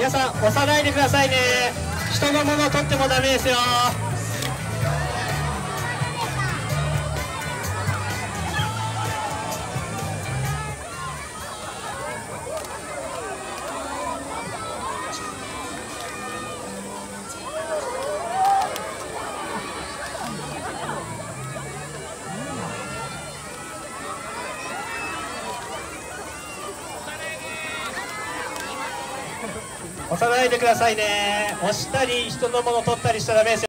皆さん押さないでくださいね。人のものを取ってもダメですよ。押さないでくださいね。押したり人のもの取ったりしちゃダメですよ。